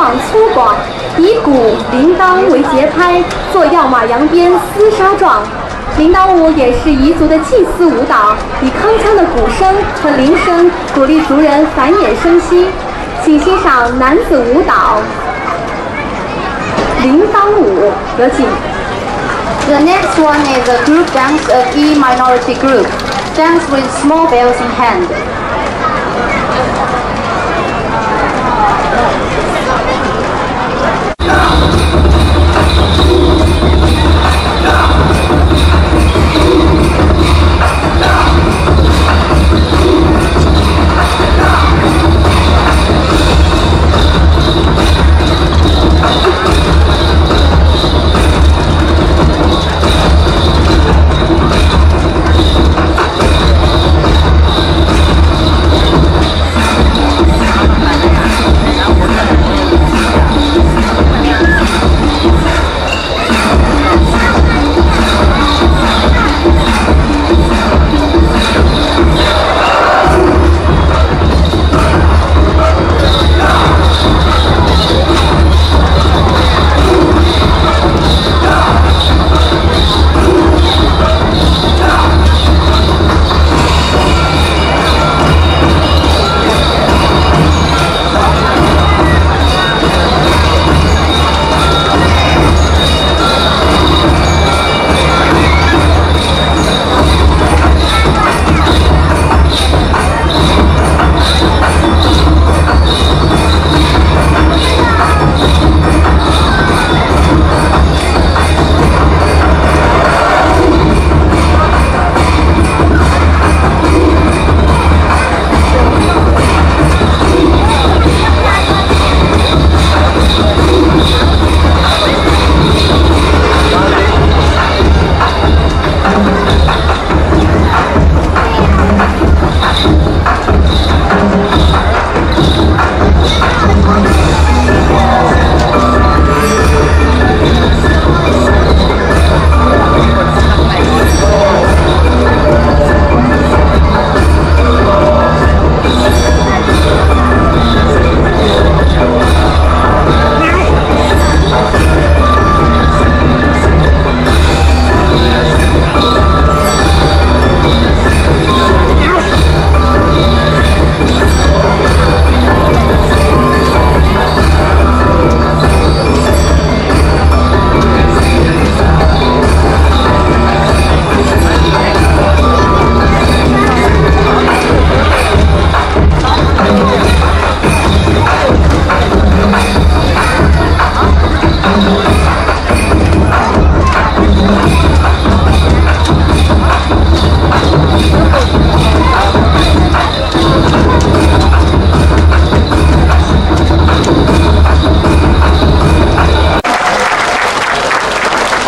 壮粗犷，以鼓、铃铛为节拍，做耀马扬鞭、厮杀状。铃铛舞也是彝族的祭祀舞蹈，以铿锵的鼓声和铃声鼓励族人繁衍生息。请欣赏男子舞蹈铃铛舞，有请。 The next one is a group dance of E minority group. Dance with small bells in hand.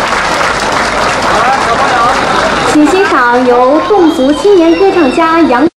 请欣赏由侗族青年歌唱家杨